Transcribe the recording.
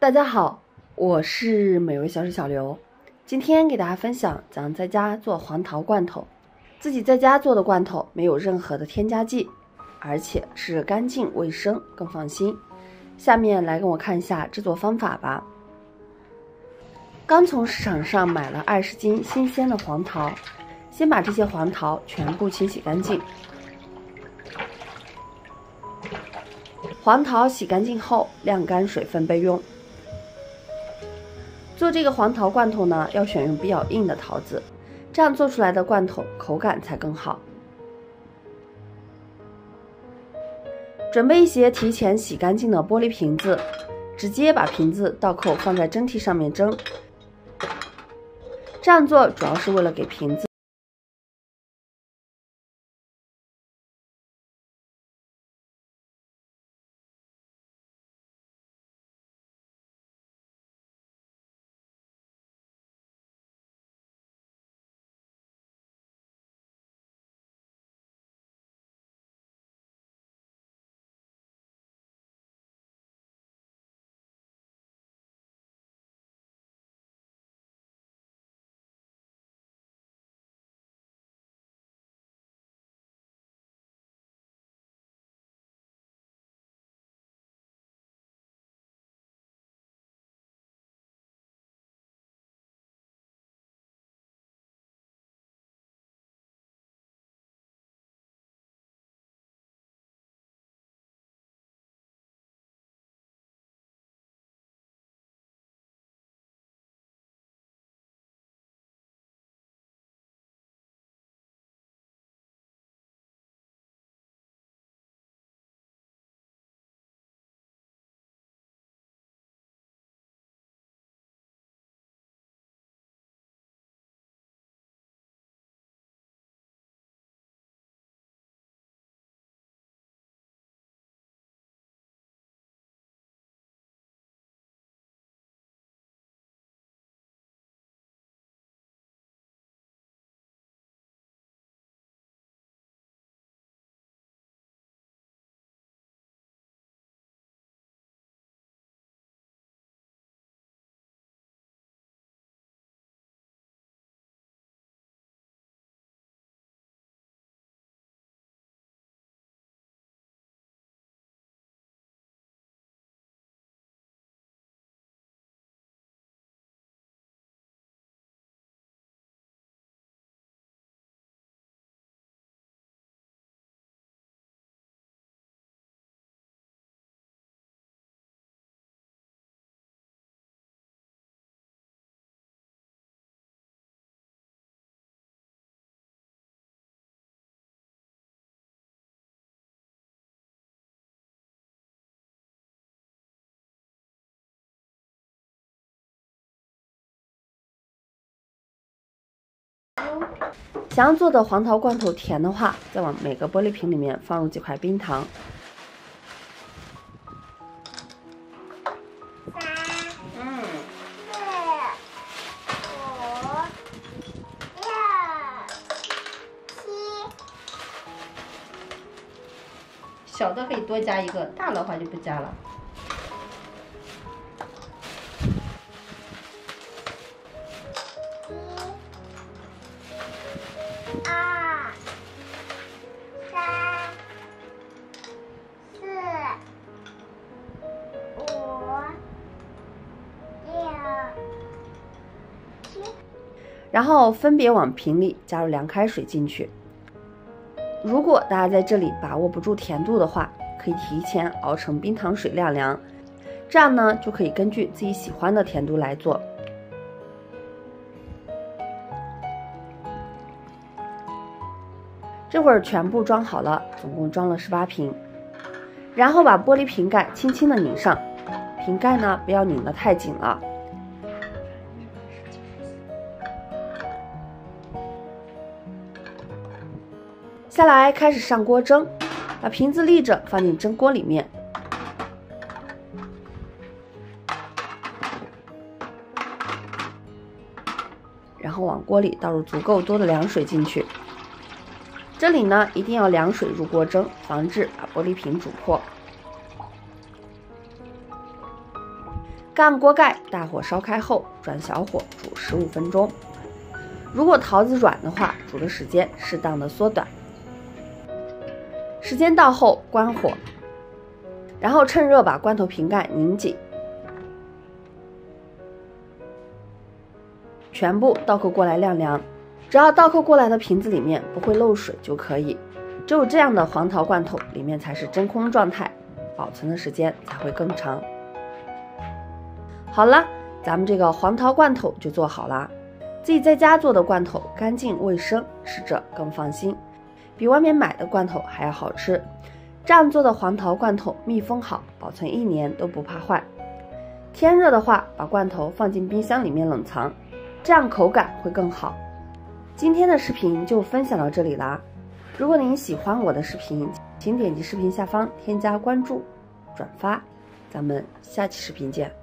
大家好，我是美味小吃小刘，今天给大家分享怎样在家做黄桃罐头。自己在家做的罐头没有任何的添加剂，而且是干净卫生，更放心。下面来跟我看一下制作方法吧。刚从市场上买了20斤新鲜的黄桃，先把这些黄桃全部清洗干净。黄桃洗干净后晾干水分备用。做这个黄桃罐头呢，要选用比较硬的桃子，这样做出来的罐头口感才更好。准备一些提前洗干净的玻璃瓶子，直接把瓶子倒扣放在蒸屉上面蒸。这样做主要是为了给瓶子想要做的黄桃罐头甜的话，再往每个玻璃瓶里面放入几块冰糖。小的可以多加一个，大的话就不加了。然后分别往瓶里加入凉开水进去。如果大家在这里把握不住甜度的话，可以提前熬成冰糖水晾凉，这样呢就可以根据自己喜欢的甜度来做。这会儿全部装好了，总共装了18瓶。然后把玻璃瓶盖轻轻的拧上，瓶盖呢不要拧得太紧了。下来开始上锅蒸，把瓶子立着放进蒸锅里面。然后往锅里倒入足够多的凉水进去。这里呢一定要凉水入锅蒸，防止把玻璃瓶煮破。 盖锅盖，大火烧开后转小火煮15分钟。如果桃子软的话，煮的时间适当的缩短。时间到后关火，然后趁热把罐头瓶盖拧紧，全部倒扣过来晾凉。只要倒扣过来的瓶子里面不会漏水就可以。只有这样的黄桃罐头里面才是真空状态，保存的时间才会更长。好了，咱们这个黄桃罐头就做好了。自己在家做的罐头干净卫生，吃着更放心，比外面买的罐头还要好吃。这样做的黄桃罐头密封好，保存1年都不怕坏。天热的话，把罐头放进冰箱里面冷藏，这样口感会更好。今天的视频就分享到这里啦。如果您喜欢我的视频，请点击视频下方添加关注、转发，咱们下期视频见。